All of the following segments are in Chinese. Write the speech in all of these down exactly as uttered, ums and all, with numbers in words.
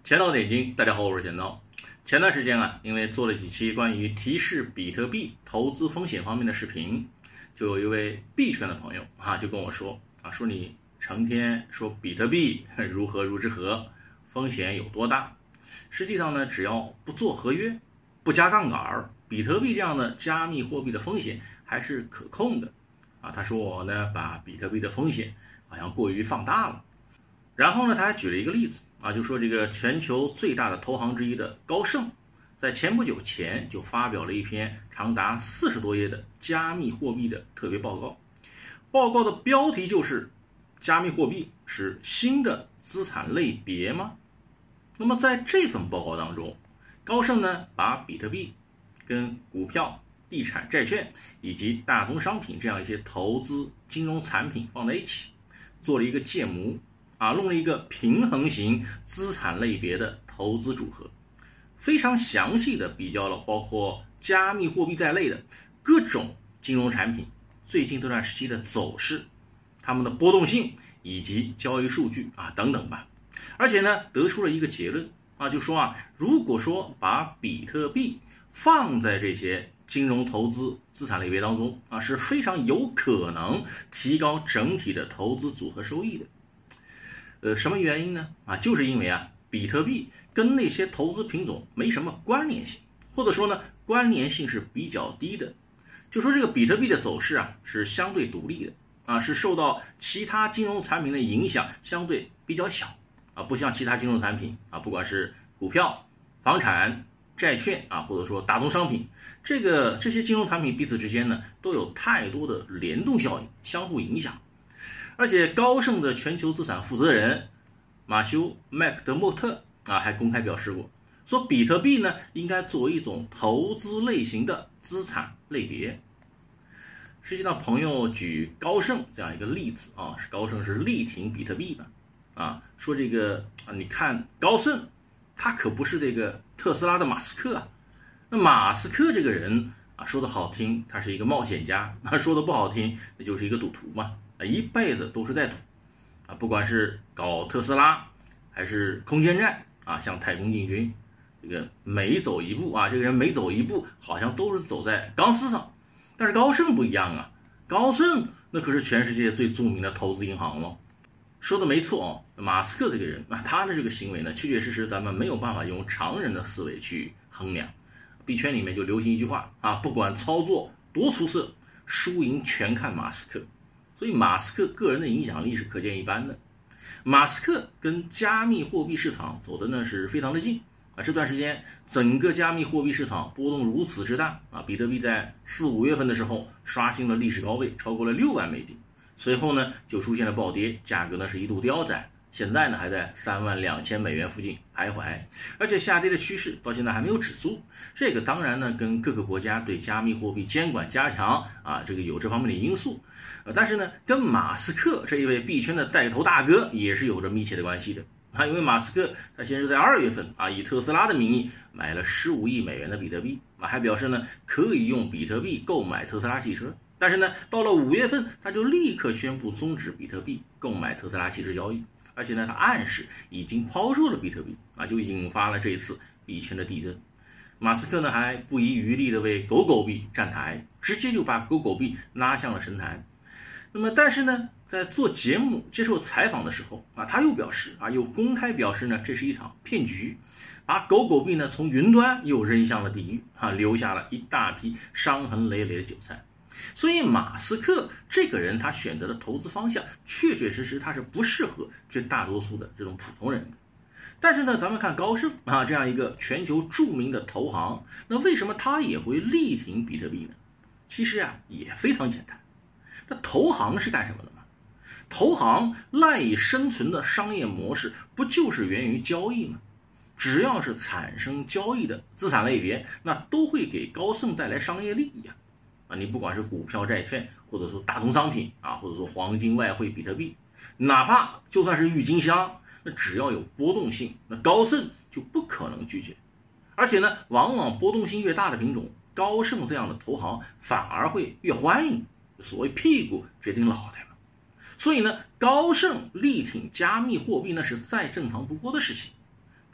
钱道点睛，大家好，我是钱道。前段时间啊，因为做了几期关于提示比特币投资风险方面的视频，就有一位币圈的朋友啊，就跟我说啊，说你成天说比特币如何如之何，风险有多大？实际上呢，只要不做合约，不加杠杆，比特币这样的加密货币的风险还是可控的啊。他说我呢，把比特币的风险好像过于放大了。然后呢，他还举了一个例子啊，就说这个全球最大的投行之一的高盛，在前不久前就发表了一篇长达四十多页的加密货币的特别报告。报告的标题就是加密货币是新的资产类别吗？那么在这份报告当中，高盛呢把比特币跟股票、地产、债券以及大宗商品这样一些投资金融产品放在一起，做了一个建模啊，弄了一个平衡型资产类别的投资组合，非常详细的比较了包括加密货币在内的各种金融产品最近这段时期的走势，它们的波动性以及交易数据啊等等吧。而且呢，得出了一个结论啊，就说啊，如果说把比特币放在这些金融投资资产类别当中啊，是非常有可能提高整体的投资组合收益的。呃，什么原因呢？啊，就是因为啊，比特币跟那些投资品种没什么关联性，或者说呢，关联性是比较低的。就说这个比特币的走势啊，是相对独立的啊，是受到其他金融产品的影响相对比较小啊，不像其他金融产品啊，不管是股票、房产、债券啊，或者说大宗商品，这个这些金融产品彼此之间呢，都有太多的联动效应，相互影响。而且高盛的全球资产负责人马修麦克德莫特啊，还公开表示过，说比特币呢应该作为一种投资类型的资产类别。实际上，朋友举高盛这样一个例子啊，是高盛是力挺比特币的啊，说这个啊，你看高盛，他可不是这个特斯拉的马斯克啊。那马斯克这个人啊，说的好听，他是一个冒险家；那说的不好听，那就是一个赌徒嘛。一辈子都是在赌啊，不管是搞特斯拉还是空间站啊，向太空进军，这个每走一步啊，这个人每走一步好像都是走在钢丝上。但是高盛不一样啊，高盛那可是全世界最著名的投资银行了。说的没错哦，马斯克这个人啊，他的这个行为呢，确确实实咱们没有办法用常人的思维去衡量。币圈里面就流行一句话啊，不管操作多出色，输赢全看马斯克。所以马斯克个人的影响力是可见一斑的。马斯克跟加密货币市场走的呢是非常的近啊，这段时间整个加密货币市场波动如此之大啊，比特币在四五月份的时候刷新了历史高位，超过了六万美金，随后呢就出现了暴跌，价格呢是一度腰斩，现在呢还在三万两千美元附近徘徊，而且下跌的趋势到现在还没有止住。这个当然呢跟各个国家对加密货币监管加强啊，这个有这方面的因素。呃，但是呢跟马斯克这一位币圈的带头大哥也是有着密切的关系的啊，因为马斯克他先是在二月份啊以特斯拉的名义买了十五亿美元的比特币啊，还表示呢可以用比特币购买特斯拉汽车。但是呢到了五月份他就立刻宣布终止比特币购买特斯拉汽车交易。而且呢，他暗示已经抛售了比特币啊，就引发了这次币圈的地震。马斯克呢还不遗余力的为狗狗币站台，直接就把狗狗币拉向了神坛。那么，但是呢，在做节目接受采访的时候啊，他又表示啊，又公开表示呢，这是一场骗局，把狗狗币呢从云端又扔向了地狱啊，留下了一大批伤痕累累的韭菜。所以马斯克这个人他选择的投资方向确确实实他是不适合绝大多数的这种普通人的。但是呢咱们看高盛啊这样一个全球著名的投行，那为什么他也会力挺比特币呢？其实啊也非常简单，那投行是干什么的吗？投行赖以生存的商业模式不就是源于交易吗？只要是产生交易的资产类别，那都会给高盛带来商业利益啊。啊，你不管是股票、债券，或者说大宗商品啊，或者说黄金、外汇、比特币，哪怕就算是郁金香，那只要有波动性，那高盛就不可能拒绝。而且呢，往往波动性越大的品种，高盛这样的投行反而会越欢迎。所谓屁股决定脑袋嘛。所以呢，高盛力挺加密货币那是再正常不过的事情。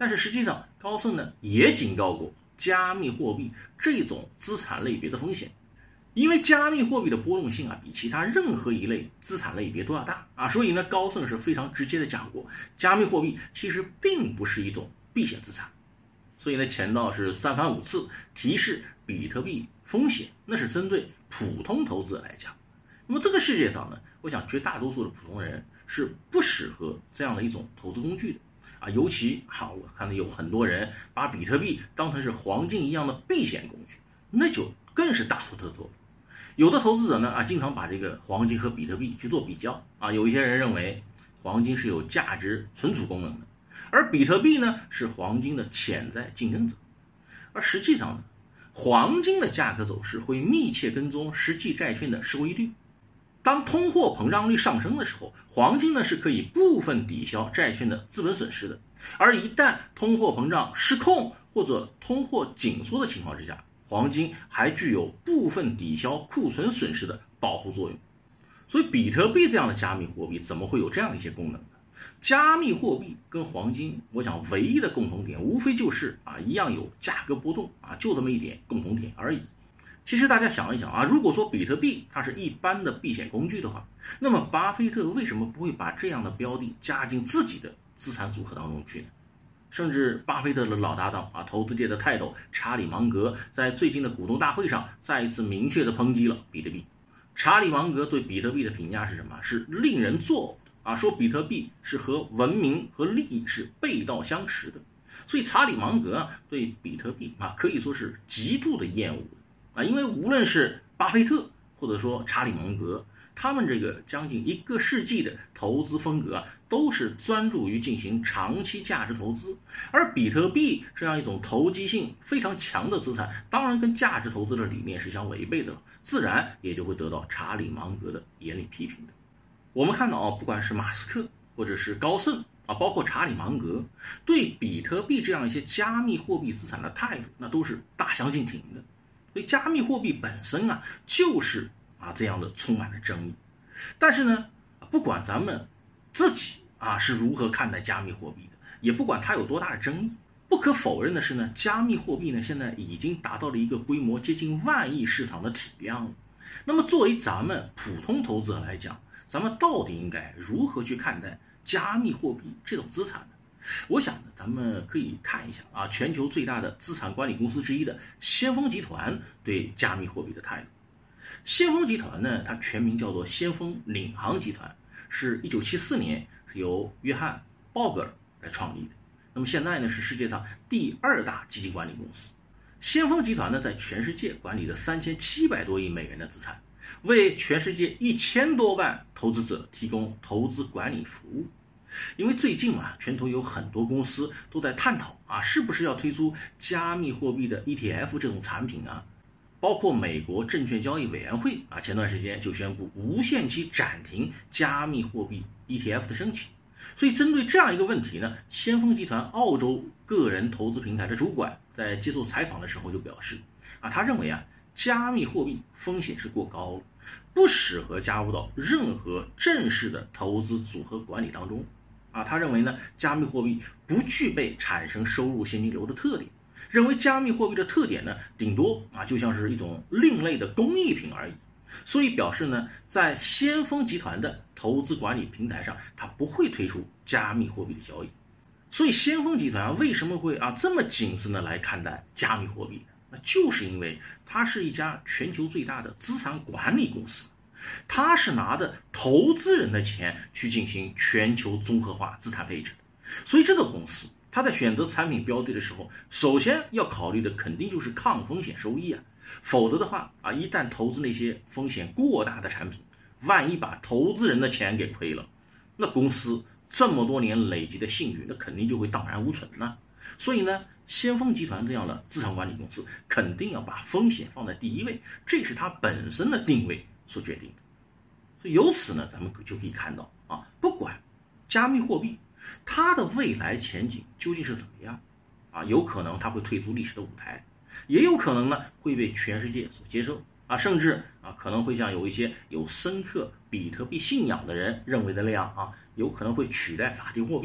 但是实际上高盛呢也警告过加密货币这种资产类别的风险，因为加密货币的波动性啊比其他任何一类资产类别都要大啊，所以呢高盛是非常直接的讲过，加密货币其实并不是一种避险资产。所以呢钱道是三番五次提示比特币风险，那是针对普通投资者来讲。那么这个世界上呢，我想绝大多数的普通人是不适合这样的一种投资工具的啊，尤其哈、啊，我看到有很多人把比特币当成是黄金一样的避险工具，那就更是大错特错了。有的投资者呢啊，经常把这个黄金和比特币去做比较啊，有一些人认为黄金是有价值存储功能的，而比特币呢是黄金的潜在竞争者。而实际上呢，黄金的价格走势会密切跟踪实际债券的收益率。当通货膨胀率上升的时候，黄金呢是可以部分抵消债券的资本损失的，而一旦通货膨胀失控或者通货紧缩的情况之下，黄金还具有部分抵消库存损失的保护作用。所以比特币这样的加密货币怎么会有这样一些功能呢？加密货币跟黄金，我想唯一的共同点无非就是啊一样有价格波动啊，就这么一点共同点而已。其实大家想一想啊，如果说比特币它是一般的避险工具的话，那么巴菲特为什么不会把这样的标的加进自己的资产组合当中去呢？甚至巴菲特的老搭档啊，投资界的泰斗查理芒格在最近的股东大会上再一次明确的抨击了比特币。查理芒格对比特币的评价是什么？是令人作呕的啊，说比特币是和文明和利益是背道相驰的。所以查理芒格啊对比特币啊可以说是极度的厌恶啊，因为无论是巴菲特或者说查理芒格，他们这个将近一个世纪的投资风格啊，都是专注于进行长期价值投资，而比特币这样一种投机性非常强的资产，当然跟价值投资的理念是相违背的了，自然也就会得到查理芒格的严厉批评的。我们看到啊，不管是马斯克或者是高盛啊，包括查理芒格，对比特币这样一些加密货币资产的态度，那都是大相径庭的。所以加密货币本身啊，就是啊这样的充满了争议。但是呢，不管咱们自己啊是如何看待加密货币的，也不管它有多大的争议，不可否认的是呢，加密货币呢现在已经达到了一个规模接近万亿市场的体量了。那么作为咱们普通投资者来讲，咱们到底应该如何去看待加密货币这种资产呢？我想呢，咱们可以看一下啊，全球最大的资产管理公司之一的先锋集团对加密货币的态度。先锋集团呢，它全名叫做先锋领航集团，是一九七四年是由约翰·鲍格尔来创立的。那么现在呢，是世界上第二大基金管理公司。先锋集团呢，在全世界管理了三千七百多亿美元的资产，为全世界一千多万投资者提供投资管理服务。因为最近啊，全球有很多公司都在探讨啊，是不是要推出加密货币的 E T F 这种产品啊？包括美国证券交易委员会啊，前段时间就宣布无限期暂停加密货币 E T F 的申请。所以针对这样一个问题呢，先锋集团澳洲个人投资平台的主管在接受采访的时候就表示啊，他认为啊，加密货币风险是过高了，不适合加入到任何正式的投资组合管理当中。啊，他认为呢，加密货币不具备产生收入现金流的特点，认为加密货币的特点呢，顶多啊就像是一种另类的工艺品而已。所以表示呢，在先锋集团的投资管理平台上，它不会推出加密货币的交易。所以先锋集团为什么会啊这么谨慎的来看待加密货币呢？那就是因为它是一家全球最大的资产管理公司。他是拿着投资人的钱去进行全球综合化资产配置的，所以这个公司他在选择产品标的的时候，首先要考虑的肯定就是抗风险收益啊，否则的话啊，一旦投资那些风险过大的产品，万一把投资人的钱给亏了，那公司这么多年累积的信誉，那肯定就会荡然无存了。所以呢，先锋集团这样的资产管理公司肯定要把风险放在第一位，这是它本身的定位所决定的。所以由此呢，咱们就可以看到啊，不管加密货币它的未来前景究竟是怎么样啊，有可能它会退出历史的舞台，也有可能呢会被全世界所接受啊，甚至啊可能会像有一些有深刻比特币信仰的人认为的那样啊，有可能会取代法定货币。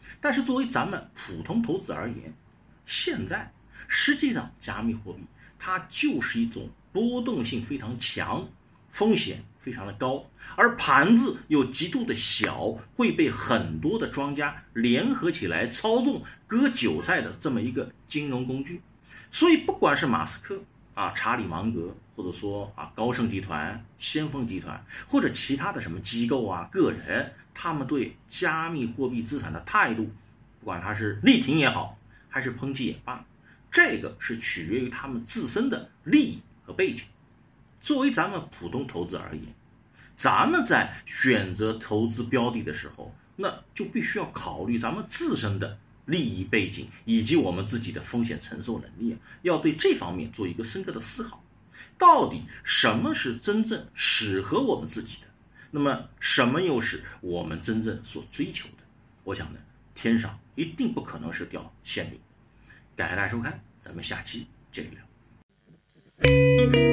但是作为咱们普通投资而言，现在实际上加密货币它就是一种波动性非常强，风险非常的高，而盘子又极度的小，会被很多的庄家联合起来操纵割韭菜的这么一个金融工具。所以不管是马斯克啊、查理芒格，或者说啊高盛集团、先锋集团，或者其他的什么机构啊、个人，他们对加密货币资产的态度，不管它是力挺也好，还是抨击也罢，这个是取决于他们自身的利益和背景。作为咱们普通投资而言，咱们在选择投资标的的时候，那就必须要考虑咱们自身的利益背景以及我们自己的风险承受能力，要对这方面做一个深刻的思考。到底什么是真正适合我们自己的？那么什么又是我们真正所追求的？我想呢，天上一定不可能是掉馅饼。感谢大家收看，咱们下期接着聊。